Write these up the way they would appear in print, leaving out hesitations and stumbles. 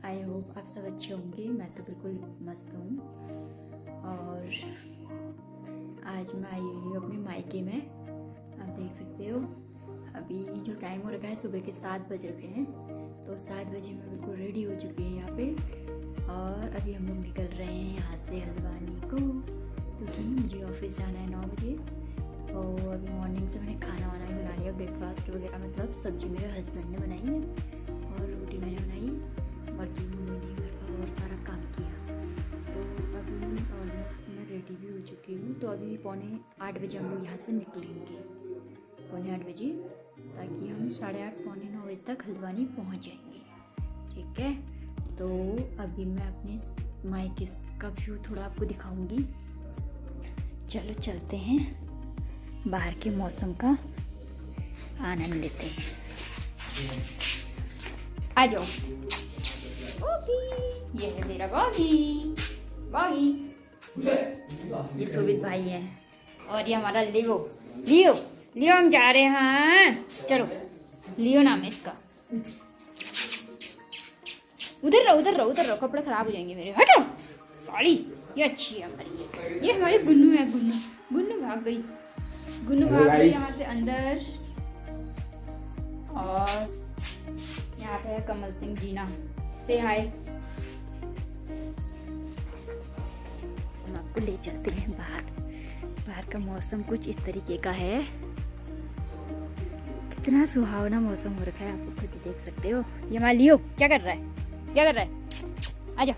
I hope आप सब अच्छे होंगे। मैं तो बिल्कुल मस्त हूँ। और आज मैं आई हुई हूँ अपने मायके में। आप देख सकते हो अभी जो टाइम हो रखा है सुबह के 7 बज रखे हैं। तो 7 बजे मैं बिल्कुल रेडी हो चुकी है यहाँ पे। और अभी हम लोग निकल रहे हैं यहाँ से हल्द्वानी को, क्योंकि मुझे ऑफिस जाना है 9 बजे। तो अभी मॉर्निंग से मैंने खाना वाना भी बना लिया, ब्रेकफास्ट वगैरह। मतलब सब्जी मेरे हस्बैंड ने बनाई है और रोटी मैंने बनाई, बाकी मम्मी ने घर का और सारा काम किया। तो अभी ऑलमोस्ट मैं रेडी भी हो चुकी हूँ। तो अभी 7:45 बजे हम लोग यहाँ से निकलेंगे, 7:45 बजे, ताकि हम 8:30 पौने 9 बजे तक हल्द्वानी पहुँच जाएंगे। ठीक है, तो अभी मैं अपने मायके का व्यू थोड़ा आपको दिखाऊंगी। चलो चलते हैं, बाहर के मौसम का आनंद लेते हैं। आ जाओ। ये है मेरा बॉगी, बॉगी। ये सुबित भाई है और ये हमारा लियो। लियो लियो हम जा रहे हैं, चलो। लियो नाम है इसका। उधर रहो, उधर रहो, उधर रहो, कपड़े खराब हो जाएंगे मेरे। हटो सॉरी। ये अच्छी है हमारी। ये हमारी गुन्नू है। गुन्नू गुन्नू भाग गई, गुन्नू भाग गई यहाँ से अंदर। और यहाँ पे है कमल सिंह जीना, से हाय। हम आपको ले चलते हैं बाहर। बाहर का मौसम कुछ इस तरीके का है। कितना सुहावना मौसम हो रखा है, आप खुद देख सकते हो। ये हमारा लियो क्या कर रहा है, क्या कर रहा है? आजा।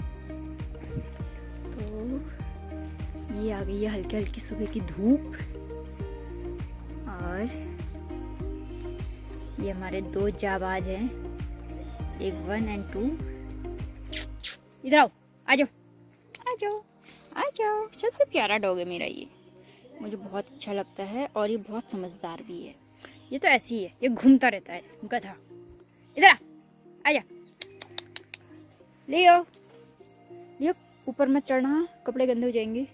तो ये आ गई है हल्की हल्की सुबह की धूप। और ये हमारे 2 जाबाज हैं, एक 1 और 2। इधर आओ, आ जाओ, आ जाओ, आ जाओ। सबसे प्यारा डॉग है मेरा ये, मुझे बहुत अच्छा लगता है। और ये बहुत समझदार भी है। ये तो ऐसी है, ये घूमता रहता है गधा। इधर आ जा। लियो लियो, ऊपर मत चढ़ना, कपड़े गंदे हो जाएंगे।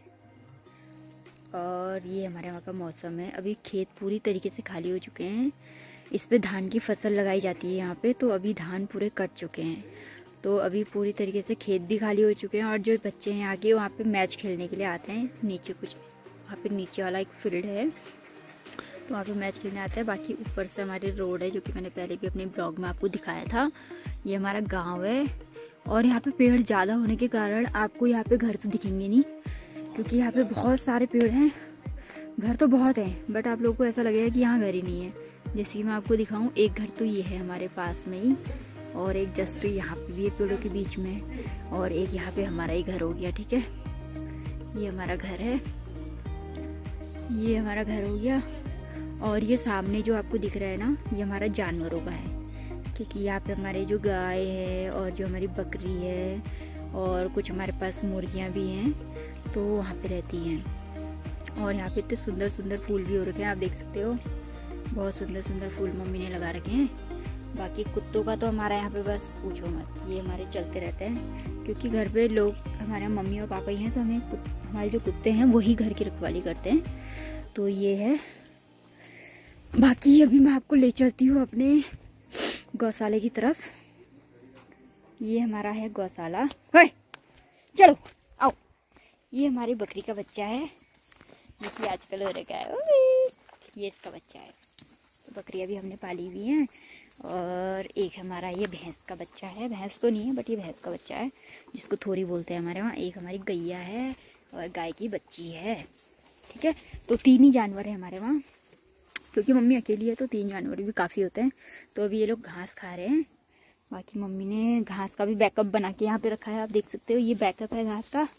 और ये हमारे वहाँ का मौसम है। अभी खेत पूरी तरीके से खाली हो चुके हैं। इस पे धान की फसल लगाई जाती है यहाँ पे। तो अभी धान पूरे कट चुके हैं, तो अभी पूरी तरीके से खेत भी खाली हो चुके हैं। और जो बच्चे हैं आगे वहाँ पे मैच खेलने के लिए आते हैं। नीचे कुछ वहाँ पे नीचे वाला एक फील्ड है, तो वहाँ पे मैच खेलने आते हैं। बाकी ऊपर से हमारी रोड है, जो कि मैंने पहले भी अपने ब्लॉग में आपको दिखाया था। ये हमारा गाँव है। और यहाँ पे पेड़ ज़्यादा होने के कारण आपको यहाँ पे घर तो दिखेंगे नहीं, क्योंकि यहाँ पे बहुत सारे पेड़ हैं। घर तो बहुत हैं, बट आप लोगों को ऐसा लगेगा कि यहाँ घर ही नहीं है। जैसे कि मैं आपको दिखाऊं, एक घर तो ये है हमारे पास में ही, और एक जस्ट यहाँ पे भी है पेड़ों के बीच में, और एक यहाँ पे हमारा ही घर हो गया। ठीक है, ये हमारा घर है, ये हमारा घर हो गया। और ये सामने जो आपको दिख रहा है ना, ये हमारा जानवरों का है, क्योंकि यहाँ पे हमारे जो गाय है और जो हमारी बकरी है और कुछ हमारे पास मुर्गियाँ भी हैं, तो वहाँ पे रहती हैं। और यहाँ पे इतने सुंदर सुंदर फूल भी हो रखे हैं, आप देख सकते हो। बहुत सुंदर सुंदर फूल मम्मी ने लगा रखे हैं। बाकी कुत्तों का तो हमारा यहाँ पे बस पूछो मत, ये हमारे चलते रहते हैं, क्योंकि घर पे लोग हमारे मम्मी और पापा ही हैं, तो हमें हमारे जो कुत्ते हैं वही घर की रखवाली करते हैं। तो ये है। बाकी अभी मैं आपको ले चलती हूँ अपने गौशाले की तरफ। ये हमारा है गौशाला। चलो आओ। ये हमारी बकरी का बच्चा है, जो कि आजकल हो रखा है। ये इसका बच्चा है। तो बकरियाँ भी हमने पाली हुई हैं। और एक हमारा ये भैंस का बच्चा है। भैंस तो नहीं है, बट ये भैंस का बच्चा है, जिसको थोड़ी बोलते हैं हमारे वहाँ। एक हमारी गैया है और गाय की बच्ची है। ठीक है, तो 3 ही जानवर हैं हमारे वहाँ, क्योंकि मम्मी अकेली है तो 3 जानवर भी काफ़ी होते हैं। तो अभी ये लोग घास खा रहे हैं। बाकी मम्मी ने घास का भी बैकअप बना के यहाँ पे रखा है, आप देख सकते हो। ये बैकअप है घास का।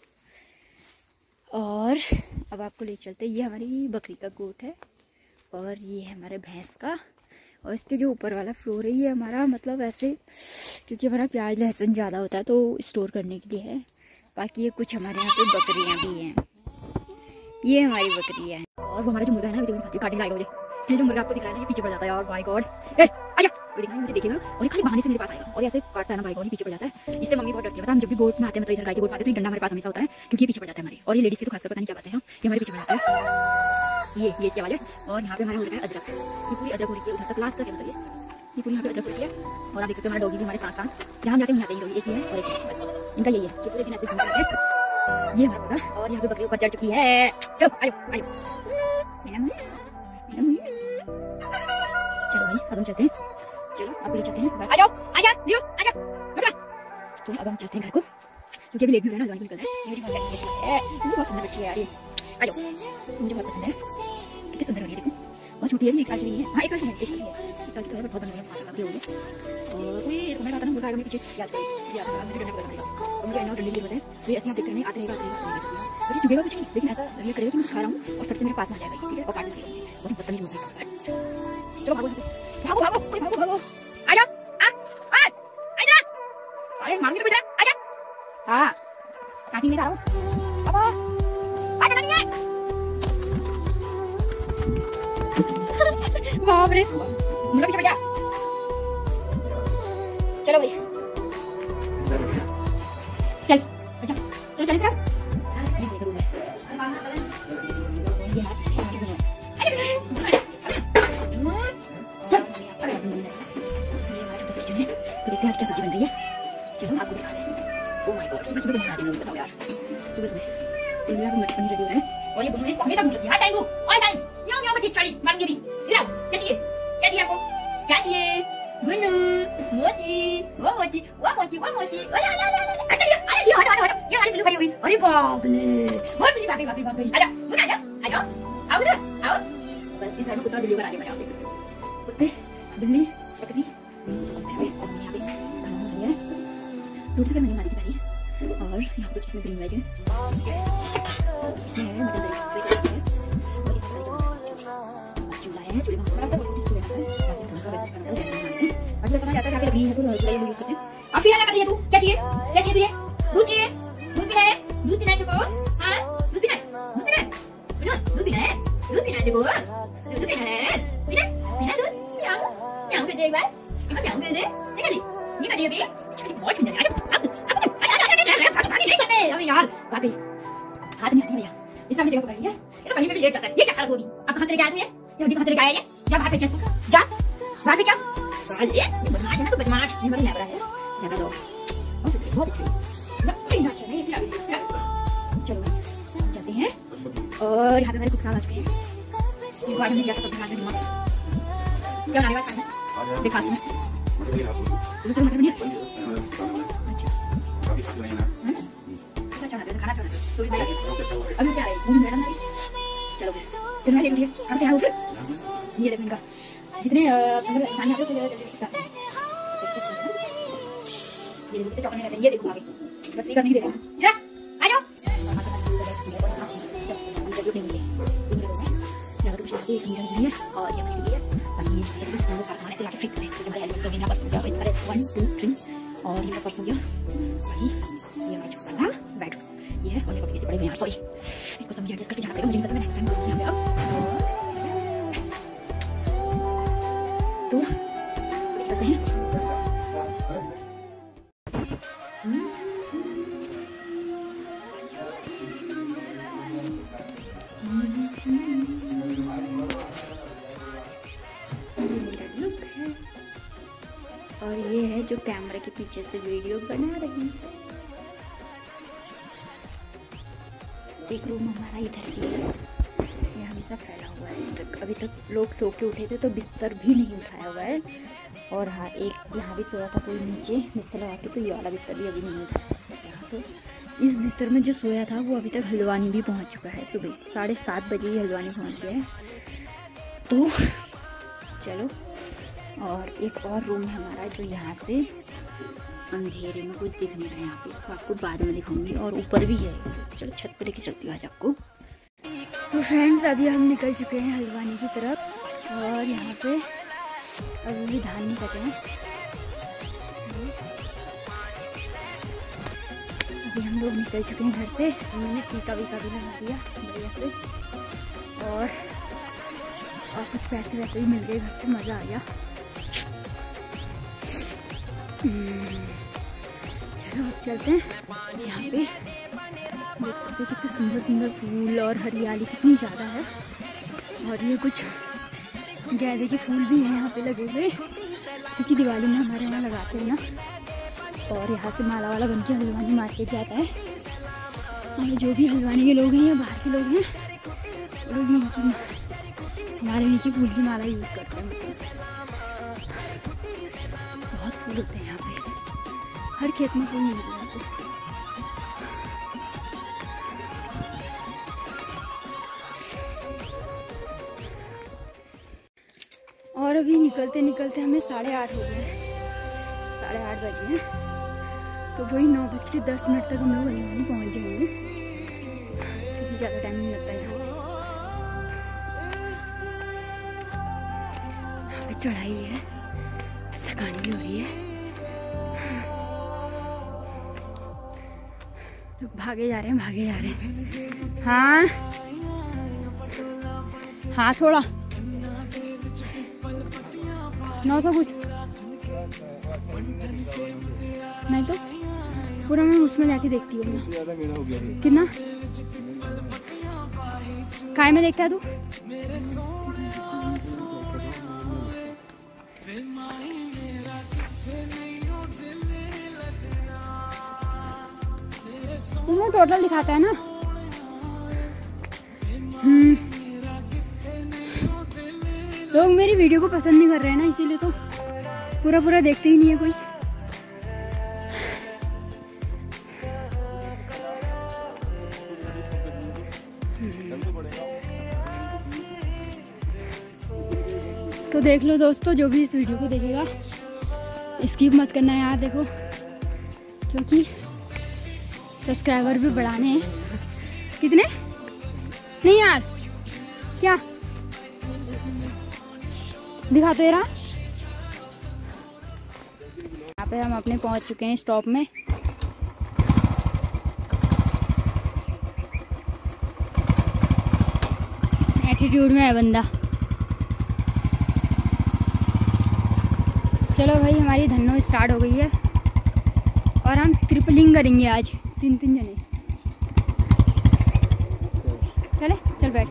और अब आपको ले चलते हैं, ये हमारी बकरी का गोट है और ये है हमारे भैंस का। और इसके जो ऊपर वाला फ्लोर है, ये हमारा मतलब ऐसे, क्योंकि हमारा प्याज लहसुन ज़्यादा होता है तो स्टोर करने के लिए है। बाकी ये कुछ हमारे यहाँ पे बकरियाँ भी हैं। ये हमारी बकरियाँ हैं। और वो हमारा जो मुर्गा है ना, अभी काटने लाएगा मुझे। ये जो मुर्गा आपको दिख रहा है ना, ये पीछे पड़ जाता है। और माय गॉड, आजा, वो देखना मुझे देखेगा और ये खाली बहाने से मेरे पास आएगा और ऐसे काटता है ना, माय गॉड, पीछे पड़ जाता है। इससे मम्मी बहुत डरती है। मतलब हम जब भी गोट में आते हैं, मतलब इधर गाय के गोट में आते हैं, तो ये डंडा हमारे पास हमेशा होता है, क्योंकि ये पीछे पड़ जाता है हमारे। और ये लेडीज की तो खासकर पता नहीं क्या बात है, ये हमारे पीछे पड़ जाता है। ये इसकी आवाज़ है। और यहाँ पे हमारा हो रहा है अदरक। ये पूरी अदरक हो रही है, उधर तक लास्ट तक है। मतलब ये पूरी यहाँ पे अदरक होती है और आप देख सकते हो हमारा डॉगी भी हमारे साथ साथ जहाँ जाते हैं यहाँ जाते हैं, एक ही है और एक ही है, इनका यही है कि पूरे दिन ऐसे घूमते रहते हैं। ये हमारा होगा और यहाँ पे बकरी ऊपर चढ़ चुकी है। चलो आयो आयो, चलो भाई अब हम चलते हैं। चलो आप ले चलते हैं, आ जाओ आजा लियो आजा बेटा। तो अब हम चलते हैं घर को क्योंकि अभी लेट भी हो रहा है ना, हल्द्वानी को निकलना है। मेरी बहुत सुंदर बच्ची है यार ये, आ जाओ, मुझे बहुत पसंद है, कितनी सुंदर हो रही है, देखो बहुत छोटी है, 1 साल की नहीं है। हाँ 1 साल की है, 1 साल की है, 1 साल की तो है, बहुत बड़ी है, काफी हो गई। और कोई मैं खाता ना मुर्गा आएगा मेरे पीछे याद करेगा, मुझे डंडा पकड़ना पड़ेगा और मुझे आना डंडे की जरूरत है। तो ऐसे आप देखते रहेंगे, आते रहेगा और ये चुगेगा कुछ नहीं, लेकिन ऐसा ये करेगा कि मैं खा रहा हूँ और सबसे मेरे पास आ जाएगा, ठीक है, और काट देगा मुझे, बहुत बदतमीज हो गई। चलो भागो भागो भागो भागो भागो, आ जाओ आ इधर, अरे मांगी तो इधर आ जा। हाँ काटी ले जा रहा हूँ, पापा आ नहीं है। बाप रे मुर्गा पीछे गया। चलो भाई चल अच्छा चल चल इधर, ये देख रूम है, ये हाथ तो देखते हैं आज क्या सब्जी बन रही है। चलो आपको दिखाते हैं। ओह माय गॉड, सुबह सुबह बना देंगे, बताओ यार सुबह सुबह। तो यहाँ पे मटर पनीर रेडी हो रहा है और ये गुन्नू इसको हमेशा भूल जाती है, हर टाइम को ऑल टाइम म्याऊं म्याऊं बच्ची चली मारेंगे भी। इधर आओ, क्या चाहिए आपको, क्या चाहिए गुन्नू, मोती वो मोती वो मोती वो मोती, अरे अरे ये हमारी बिल्ली खड़ी हुई, अरे बाप रे बहुत बिल्ली भाग गई, आजा मुन्ना आजा आओ इधर आओ। बस इस साइड में कुत्ता बिल्ली बना के देख सकते हो, कुत्ते बिल्ली बकरी रोटी मैंने मारी थी पहले। और यहाँ पे इसमें ग्रीन वेज है, इसमें है मटर दही और इसमें चूल्हा है, चूल्हे में थोड़ा वैसे समझ आता है, यहाँ पे लगी है तो चूल्हा यूज करते हैं। अब फिर क्या कर रही है तू, क्या चाहिए तुझे, दूध चाहिए, दूध पीना है, दूध पीना है देखो, हाँ दूध पीना है, दूध पीना है, दूध पीना है, दूध पीना है देखो, दूध पीना है, पीना दूध, म्याऊं कर दे एक बार, म्याऊं कर दे, ये कर दी अभी, छोटी बहुत सुंदर है, नहीं करते अबे यार, भाग गई, हाथ नहीं आती भैया, इस सामने जगह पकड़ लिया, ये तो कहीं पे भी लेट जाता है, ये क्या खा रहा तू अभी, अब कहाँ से लेके आया तू ये हड्डी कहाँ से लेके आया ये, जा बाहर फेंक इसको, जा बाहर फेंक, ये बदमाश है ना, तो बदमाश, ये बड़ी नेवरा है, नेवरा दो, बहुत अच्छा है, नहीं अच्छा नहीं, चलो चलते हैं। और यहाँ पे हमारे कुक साहब आ चुके हैं, जिनको आज हमने क्या सब्जी खाने जुम्मा, क्या बनाने वाला खाना, ब्रेकफास्ट में, सुबह सुबह मटर पनीर, खाना चाहते तो अभी क्या है मूवी मैडम है। चलो चलो मैं ले लूँगी, अब क्या हो फिर, ये देखो इनका जितने अंदर इंसान आते हैं ये देखो चौकने रहते हैं, ये देखो आगे बस ये करने नहीं दे रहा है, आ जाओ और ये अपनी लिए बाकी ये सामान ऐसे लाके फिट करें, तो बिना पर्स हो गया, इस तरह 1 2 3 और ये पर्स हो गया, बाकी ये हमारा छोटा सा बेड ये है और ये कपड़े से बड़े में यार, सॉरी इसको समझ एडजस्ट करके जाना पड़ेगा, मुझे नहीं पता, मैं नेक्स्ट टाइम यहाँ पे अब तो देखते हैं। और ये है जो कैमरे के पीछे से वीडियो बना रही है, एक रूम हमारा इधर ही है, ये हमेशा फैला हुआ है, अभी तक लोग सो के उठे थे तो बिस्तर भी नहीं उठाया हुआ है। और हाँ एक यहाँ भी सोया था कोई नीचे बिस्तर लगा के, तो ये वाला बिस्तर भी अभी नहीं उठाया यहाँ, तो इस बिस्तर में जो सोया था वो अभी तक हल्द्वानी भी पहुँच चुका है, सुबह 7:30 बजे ही हल्द्वानी पहुँच गया है। तो चलो, और एक और रूम है हमारा जो यहाँ से अंधेरे में कुछ दिख नहीं रहा है, यहाँ पे इसको आपको बाद में दिखाऊंगी, और ऊपर भी है, चलो छत पे लेके चलती हूँ आज आपको। तो फ्रेंड्स अभी हम निकल चुके हैं हल्द्वानी की तरफ, और यहाँ पे अभी भी धान नहीं कटे हैं, अभी हम लोग निकल चुके हैं घर से, हमने टीका वीका भी लगा दिया बढ़िया से, और कुछ पैसे वैसे भी मिल गए घर से, मज़ा आ गया। चलो अब चलते हैं, यहाँ पे देख सकते हैं कितने सुंदर सुंदर फूल और हरियाली कितनी ज़्यादा है, और ये कुछ गेंदे के फूल भी हैं यहाँ पे लगे हुए, क्योंकि दिवाली में हमारे यहाँ लगाते हैं ना, और यहाँ से माला वाला बन के हल्द्वानी मार्केट जाता है। और जो भी हल्द्वानी के लोग हैं या बाहर के लोग हैं, वो लोग हमारे यहाँ की फूल की माला यूज़ करते हैं। बहुत फूल होते हैं यहाँ पे, हर खेत में फूल मिलते हैं आपको। और अभी निकलते निकलते हमें 8:30 हो गए, 8:30 बज गए। तो वही 9:10 तक हम लोग हल्द्वानी पहुँच जाएंगे, क्योंकि ज़्यादा टाइम नहीं लगता यहाँ पे चढ़ाई है, थकान भी हो रही है। लोग भागे जा रहे हैं, भागे जा रहे हैं। हाँ हाँ, थोड़ा 900 कुछ नहीं तो पूरा मैं उसमें जाके देखती हूँ ना कितना काय में देखता है तू। उसमें टोटल दिखाता है ना। लोग मेरी वीडियो को पसंद नहीं कर रहे हैं ना, इसीलिए तो पूरा देखते ही नहीं है कोई। तो देख लो दोस्तों, जो भी इस वीडियो को देखेगा स्किप मत करना यार, देखो, क्योंकि सब्सक्राइबर भी बढ़ाने हैं। कितने नहीं यार, क्या दिखाते रहा। यहाँ पे हम अपने पहुंच चुके हैं स्टॉप में। एटीट्यूड में है बंदा। चलो भाई, हमारी धन्नो स्टार्ट हो गई है और हम ट्रिपलिंग करेंगे आज 3 जने। चले चल बैठ।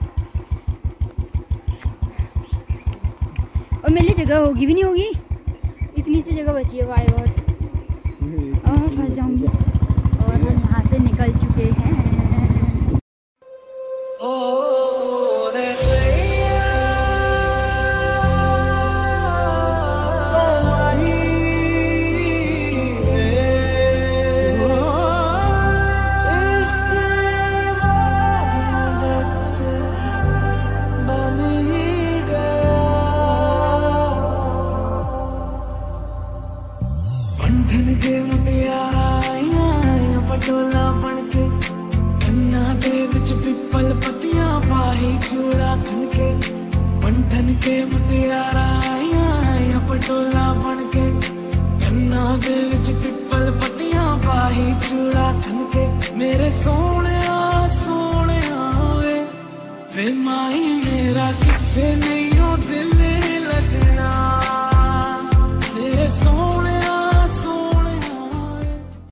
और मेरे लिए जगह होगी भी नहीं होगी, इतनी सी जगह बची है। बाय गॉड, फंस जाऊंगी। और हम यहाँ से निकल चुके हैं। पटोला बनके कन्ना दे विच पिपल पत्तियां पाही चूड़ा खनके पंठन के मुटियारा आया पटोला बनके कन्ना दे विच पिपल पत्तियां पाही चूड़ा खनके मेरे सोने वे माई मेरा किथे ने